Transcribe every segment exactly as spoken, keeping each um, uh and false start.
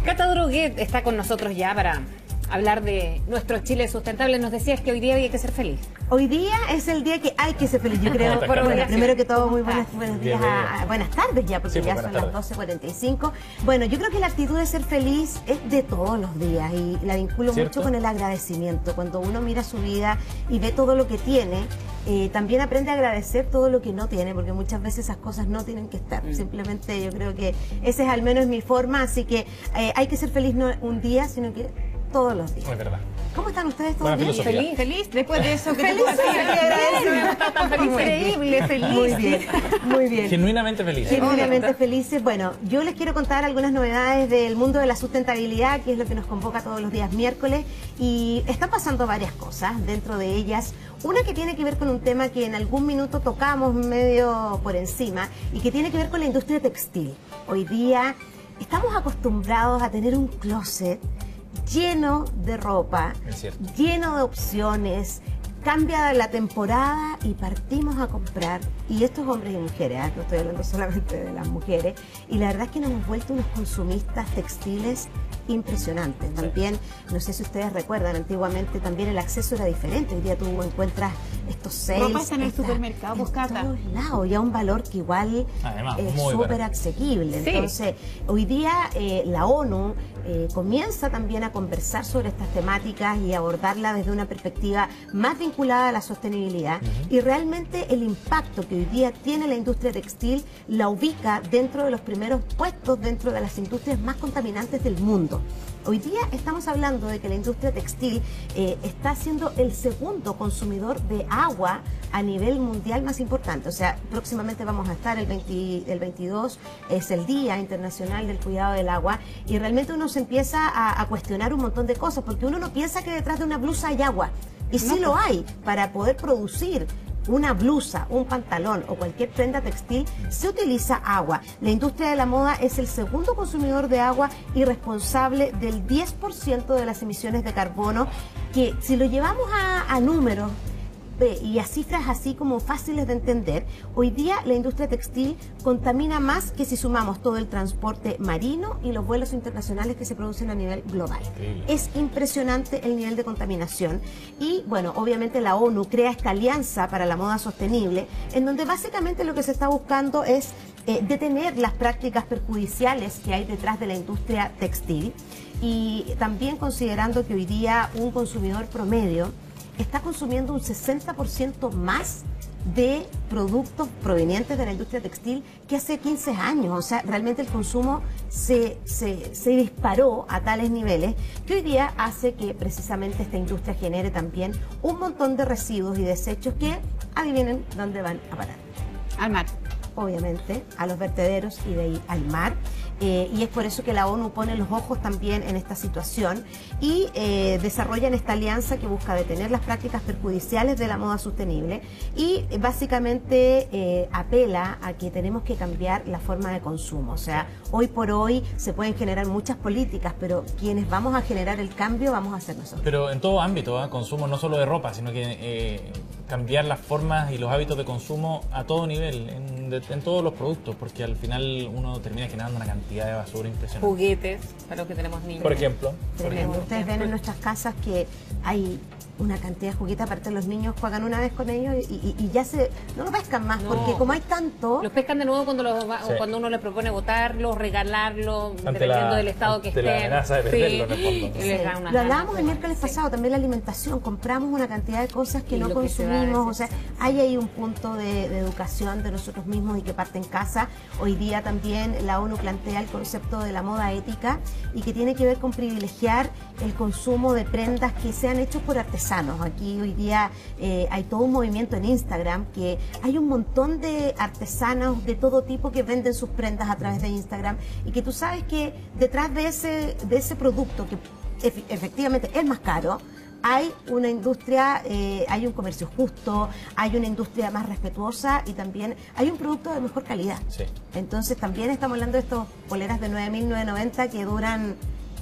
Cata Droguet está con nosotros ya para hablar de nuestro Chile sustentable. Nos decías que hoy día había que ser feliz. Hoy día es el día que hay que ser feliz, yo creo. Por, bueno, primero que todo, muy buenas, buenos días, a, a, buenas tardes ya, porque sí, ya son las doce cuarenta y cinco. Bueno, yo creo que la actitud de ser feliz es de todos los días y la vinculo ¿Cierto? mucho con el agradecimiento. Cuando uno mira su vida y ve todo lo que tiene, eh, también aprende a agradecer todo lo que no tiene, porque muchas veces esas cosas no tienen que estar. Mm. Simplemente yo creo que esa es al menos mi forma, así que eh, hay que ser feliz no un día, sino que todos los días. Es verdad. ¿Cómo están ustedes? ¿Todos bien? Feliz, feliz. Después de eso que feliz, tú feliz, increíble, feliz. Muy bien, muy bien. Genuinamente felices. Genuinamente felices. Bueno, yo les quiero contar algunas novedades del mundo de la sustentabilidad, que es lo que nos convoca todos los días miércoles, y están pasando varias cosas, dentro de ellas una que tiene que ver con un tema que en algún minuto tocamos medio por encima y que tiene que ver con la industria textil. Hoy día estamos acostumbrados a tener un closet lleno de ropa, lleno de opciones, cambia la temporada y partimos a comprar, y estos hombres y mujeres, ¿eh? No estoy hablando solamente de las mujeres, y la verdad es que nos hemos vuelto unos consumistas textiles impresionantes. También, no sé si ustedes recuerdan, antiguamente también el acceso era diferente. Hoy día tú encuentras estos sales ropa en el supermercado, en todos lados, y a un valor que igual Además, es súper asequible. Sí. Entonces, hoy día eh, la ONU eh, comienza también a conversar sobre estas temáticas y abordarla desde una perspectiva más vinculada a la sostenibilidad. Uh-huh. Y realmente el impacto que hoy día tiene la industria textil la ubica dentro de los primeros puestos dentro de las industrias más contaminantes del mundo. Hoy día estamos hablando de que la industria textil eh, está siendo el segundo consumidor de agua a nivel mundial más importante. O sea, próximamente vamos a estar, el, veinte, el veintidós es el Día Internacional del Cuidado del Agua, y realmente uno se empieza a, a cuestionar un montón de cosas, porque uno no piensa que detrás de una blusa hay agua, y sí lo hay. Para poder producir una blusa, un pantalón o cualquier prenda textil se utiliza agua. La industria de la moda es el segundo consumidor de agua y responsable del diez por ciento de las emisiones de carbono, que si lo llevamos a, a números y a cifras así como fáciles de entender, hoy día la industria textil contamina más que si sumamos todo el transporte marino y los vuelos internacionales que se producen a nivel global. Sí. Es impresionante el nivel de contaminación, y bueno, obviamente la ONU crea esta alianza para la moda sostenible, en donde básicamente lo que se está buscando es eh, detener las prácticas perjudiciales que hay detrás de la industria textil, y también considerando que hoy día un consumidor promedio está consumiendo un sesenta por ciento más de productos provenientes de la industria textil que hace quince años. O sea, realmente el consumo se, se, se disparó a tales niveles que hoy día hace que precisamente esta industria genere también un montón de residuos y desechos que, adivinen dónde van a parar. Al mar. Obviamente, a los vertederos y de ahí al mar. Eh, y es por eso que la ONU pone los ojos también en esta situación y eh, desarrollan esta alianza que busca detener las prácticas perjudiciales de la moda sostenible, y eh, básicamente eh, apela a que tenemos que cambiar la forma de consumo. O sea, hoy por hoy se pueden generar muchas políticas, pero quienes vamos a generar el cambio vamos a ser nosotros. Pero en todo ámbito, ¿eh? Consumo no solo de ropa, sino que eh, cambiar las formas y los hábitos de consumo a todo nivel, en, de, en todos los productos, porque al final uno termina generando una cantidad de basura impresionante. Juguetes, para los que tenemos niños. Por ejemplo. Por ejemplo. Ustedes ven en nuestras casas que hay una cantidad de juguetes, aparte los niños juegan una vez con ellos y, y, y ya se no lo pescan más, no, porque como hay tanto... Los pescan de nuevo cuando, los, sí. cuando uno les propone botarlos, regalarlos, dependiendo la, del estado que estén. La amenaza de perderlo, sí. en el fondo. Sí. Lo hablábamos el miércoles sí. pasado, también la alimentación, compramos una cantidad de cosas que y no consumimos, o sea, hay ahí un punto de, de educación de nosotros mismos y que parte en casa. Hoy día también la ONU plantea el concepto de la moda ética, y que tiene que ver con privilegiar el consumo de prendas que sean hechos por artesanos. Aquí hoy día eh, hay todo un movimiento en Instagram, que hay un montón de artesanos de todo tipo que venden sus prendas a través de Instagram, y que tú sabes que detrás de ese, de ese producto, que efectivamente es más caro, hay una industria, eh, hay un comercio justo, hay una industria más respetuosa, y también hay un producto de mejor calidad. Sí. Entonces también estamos hablando de estas poleras de nueve mil novecientos noventa que duran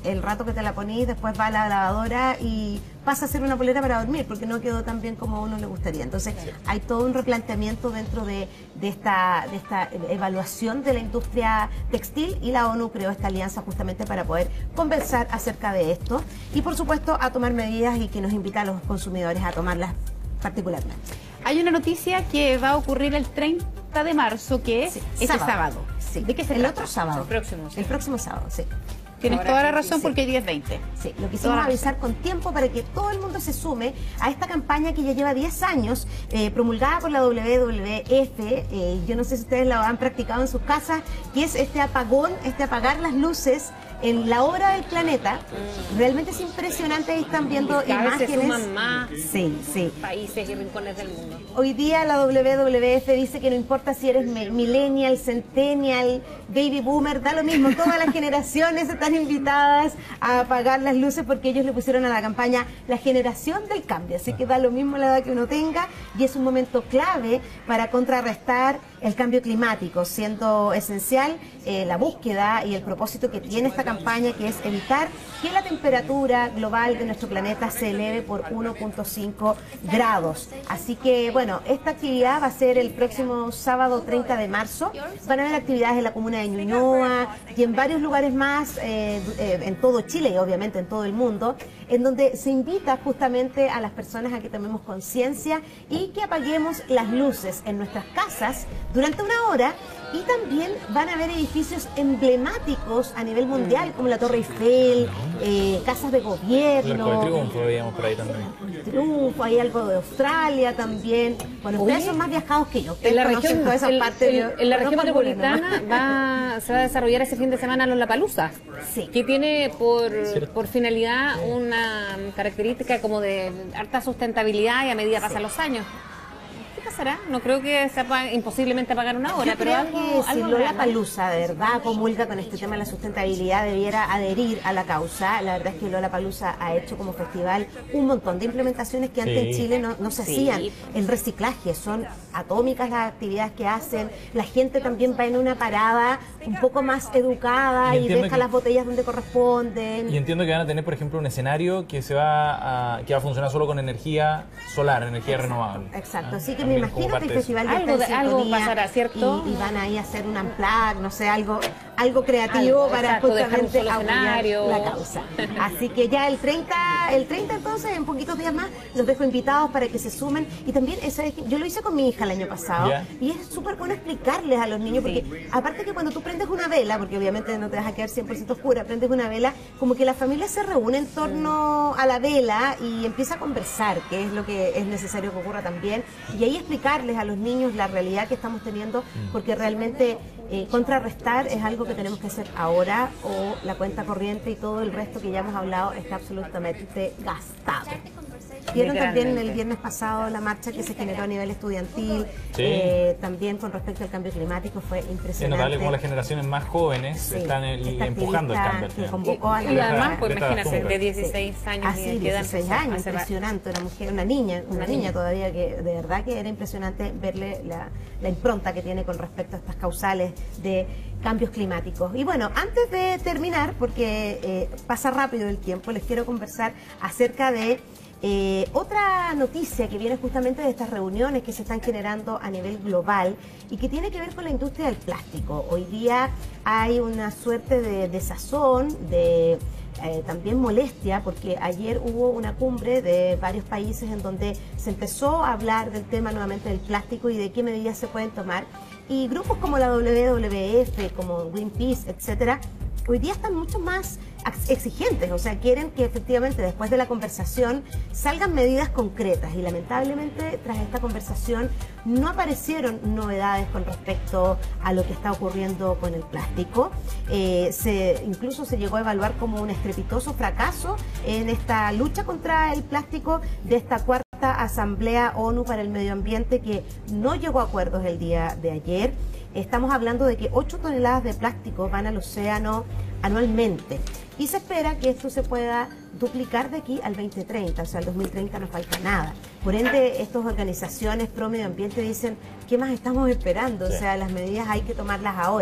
el rato que te la ponís, después va a la lavadora y pasa a ser una polera para dormir, porque no quedó tan bien como a uno le gustaría. Entonces, sí. hay todo un replanteamiento dentro de, de, esta, de esta evaluación de la industria textil, y la ONU creó esta alianza justamente para poder conversar acerca de esto y, por supuesto, a tomar medidas, y que nos invita a los consumidores a tomarlas particularmente. Hay una noticia que va a ocurrir el treinta de marzo, que es sí, este sábado. sábado. Sí. ¿De qué se El trata? otro sábado. El próximo. Sí. El próximo sábado, sí. Tienes Ahora, toda la razón, sí. porque hay diez veinte. Sí, lo quisimos avisar con tiempo para que todo el mundo se sume a esta campaña que ya lleva diez años, eh, promulgada por la doble u doble u efe. Eh, yo no sé si ustedes la han practicado en sus casas, que es este apagón, este apagar las luces en la hora del planeta. Mm. Realmente es impresionante, ahí están viendo y cada imágenes. Vez se suman más sí, sí. países y rincones del mundo. Hoy día la doble u doble u efe dice que no importa si eres millennial, centennial, baby boomer, da lo mismo, todas las generaciones están invitadas a apagar las luces, porque ellos le pusieron a la campaña la generación del cambio, así que da lo mismo la edad que uno tenga, y es un momento clave para contrarrestar el cambio climático, siendo esencial eh, la búsqueda y el propósito que tiene esta campaña, que es evitar que la temperatura global de nuestro planeta se eleve por uno punto cinco grados. Así que, bueno, esta actividad va a ser el próximo sábado treinta de marzo. Van a haber actividades en la comuna de Ñuñoa y en varios lugares más, eh, eh, en todo Chile y obviamente en todo el mundo, en donde se invita justamente a las personas a que tomemos conciencia y que apaguemos las luces en nuestras casas durante una hora. Y también van a haber edificios emblemáticos a nivel mundial, como la Torre Eiffel, eh, casas de gobierno. El Arco de Triunfo veíamos por ahí también. Triunfo, hay algo de Australia también. Bueno, ustedes Oye, son más viajados que yo. En la región, toda esa el, parte, el, en la región metropolitana va, se va a desarrollar ese fin de semana Lollapalooza, sí. que tiene por, por finalidad una característica como de harta sustentabilidad, y a medida pasan sí. los años. ¿Pasará? No creo que sea imposiblemente pagar una hora, Yo pero creo algo, que algo si Lollapalooza de verdad comulga con este tema de la sustentabilidad, debiera adherir a la causa. La verdad es que Lollapalooza ha hecho como festival un montón de implementaciones que antes sí. en Chile no, no se sí. hacían. El reciclaje, son atómicas las actividades que hacen. La gente también va en una parada un poco más educada y, y deja que, las botellas donde corresponden. Y entiendo que van a tener, por ejemplo, un escenario que se va a, que va a funcionar solo con energía solar, energía Exacto, renovable. Exacto, ¿Ah? así que me imagino que el festival de algo, de, algo pasará, ¿cierto? Y, y van ahí a hacer un unplug, no sé, algo algo creativo algo, para exacto, justamente un apoyar la causa. Así que ya el treinta, el treinta entonces, en poquitos días más, los dejo invitados para que se sumen. Y también, ¿sabes? Yo lo hice con mi hija el año pasado, yeah. y es súper bueno explicarles a los niños, porque sí. aparte que cuando tú prendes una vela, porque obviamente no te vas a quedar cien por ciento oscura, prendes una vela, como que la familia se reúne en torno a la vela y empieza a conversar, que es lo que es necesario que ocurra también, y ahí explicarles a los niños la realidad que estamos teniendo, porque realmente eh, contrarrestar es algo que tenemos que hacer ahora, o la cuenta corriente y todo el resto que ya hemos hablado está absolutamente gastado. Vieron también el viernes pasado la marcha que se generó a nivel estudiantil, sí. eh, también con respecto al cambio climático, fue impresionante. Es notable cómo las generaciones más jóvenes sí, están el, empujando el cambio. Que convocó a la y además, pues imagínate, de dieciséis años. Así, y dieciséis años, impresionante, una mujer, una niña, una, una niña, niña todavía, que de verdad que era impresionante verle la, la impronta que tiene con respecto a estas causales de cambios climáticos. Y bueno, antes de terminar, porque eh, pasa rápido el tiempo, les quiero conversar acerca de Eh, otra noticia que viene justamente de estas reuniones que se están generando a nivel global y que tiene que ver con la industria del plástico. Hoy día hay una suerte de desazón, de eh, también molestia, porque ayer hubo una cumbre de varios países en donde se empezó a hablar del tema nuevamente del plástico y de qué medidas se pueden tomar. Y grupos como la doble u doble u efe, como Greenpeace, etcétera, hoy día están mucho más exigentes, o sea, quieren que efectivamente después de la conversación salgan medidas concretas, y lamentablemente tras esta conversación no aparecieron novedades con respecto a lo que está ocurriendo con el plástico. Eh, se, incluso se llegó a evaluar como un estrepitoso fracaso en esta lucha contra el plástico de esta cuarta Asamblea ONU para el Medio Ambiente, que no llegó a acuerdos el día de ayer. Estamos hablando de que ocho toneladas de plástico van al océano anualmente, y se espera que esto se pueda duplicar de aquí al veinte treinta, o sea, al dos mil treinta no falta nada. Por ende, estas organizaciones pro medio ambiente dicen, ¿qué más estamos esperando? Sí. O sea, las medidas hay que tomarlas ahora.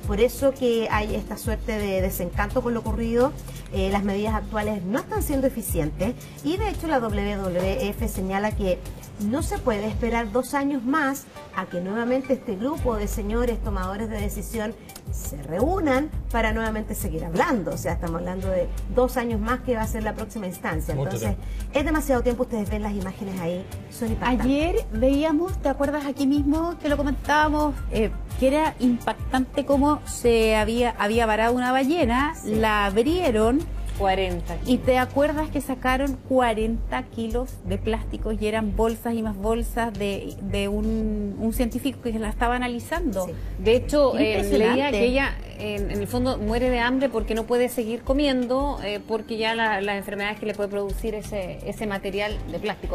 por eso que hay esta suerte de desencanto con lo ocurrido. Eh, las medidas actuales no están siendo eficientes y de hecho la W W F señala que no se puede esperar dos años más a que nuevamente este grupo de señores tomadores de decisión se reúnan para nuevamente seguir hablando. O sea, estamos hablando de dos años más que va a ser la próxima instancia. Entonces, es demasiado tiempo. Ustedes ven las imágenes ahí, son impactantes. Ayer veíamos, ¿te acuerdas aquí mismo que lo comentábamos? Eh, que era impactante cómo se había, había varado una ballena, sí. La abrieron. cuarenta kilos. Y te acuerdas que sacaron cuarenta kilos de plásticos y eran bolsas y más bolsas de, de un, un científico que la estaba analizando. Sí. De hecho, eh, leía que ella en, en el fondo muere de hambre porque no puede seguir comiendo, eh, porque ya la, las enfermedades que le puede producir ese, ese material de plástico,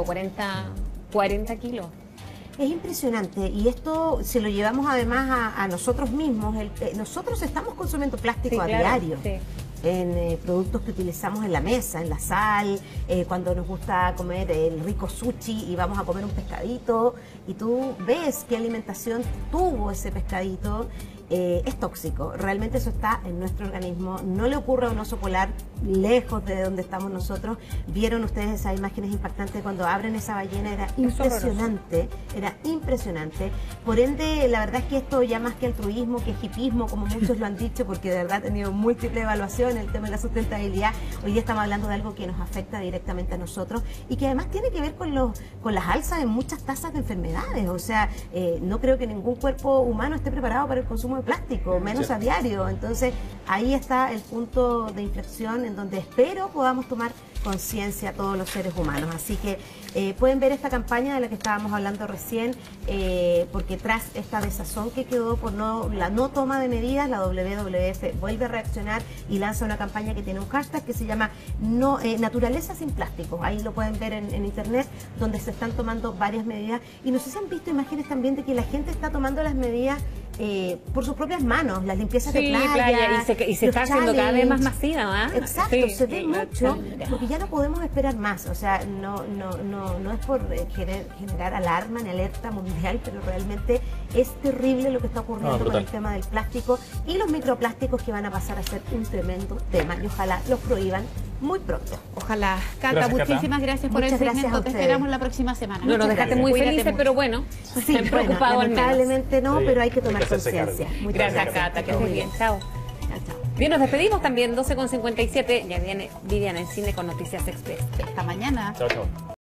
cuarenta kilos. Es impresionante y esto si lo llevamos además a, a nosotros mismos, el, eh, nosotros estamos consumiendo plástico, sí, a claro, diario. Sí. En eh, productos que utilizamos en la mesa, en la sal, eh, cuando nos gusta comer el rico sushi y vamos a comer un pescadito y tú ves qué alimentación tuvo ese pescadito, eh, es tóxico. Realmente eso está en nuestro organismo. No le ocurre a un oso polar lejos de donde estamos nosotros. Vieron ustedes esas imágenes impactantes cuando abren esa ballena, era impresionante, era impresionante. Por ende, la verdad es que esto ya más que altruismo, que hipismo, como muchos lo han dicho, porque de verdad ha tenido múltiples evaluaciones el tema de la sustentabilidad. Hoy día estamos hablando de algo que nos afecta directamente a nosotros y que además tiene que ver con los con las alzas en muchas tasas de enfermedades. O sea, eh, no creo que ningún cuerpo humano esté preparado para el consumo de plástico, menos a diario. Entonces, ahí está el punto de inflexión en donde espero podamos tomar conciencia a todos los seres humanos. Así que eh, pueden ver esta campaña de la que estábamos hablando recién, eh, porque tras esta desazón que quedó por no la no toma de medidas, la W W F vuelve a reaccionar y lanza una campaña que tiene un hashtag que se llama no, eh, Naturaleza sin Plásticos. Ahí lo pueden ver en, en internet, donde se están tomando varias medidas. Y no sé si han visto imágenes también de que la gente está tomando las medidas Eh, por sus propias manos, las limpiezas sí, de playa, playa y se, y se está haciendo cada vez más masiva, ¿eh? Exacto, sí, se ve sí, mucho, porque ya no podemos esperar más. O sea, no, no, no, no es por eh, querer generar alarma ni alerta mundial, pero realmente es terrible lo que está ocurriendo no, con el tema del plástico y los microplásticos, que van a pasar a ser un tremendo tema y ojalá los prohíban muy pronto. Ojalá. Cata, gracias, muchísimas Cata. gracias por Muchas el segmento. Te esperamos la próxima semana. No nos dejaste muy felices, mucho. pero bueno, sí, bueno, preocupado lamentablemente no, pero hay que tomar conciencia. Gracias, Cata, que estés bien. Chao. Chao. Bien, nos despedimos también, doce con cincuenta y siete. Ya viene Viviana en Cine con Noticias Express. Hasta mañana. Chao, chao.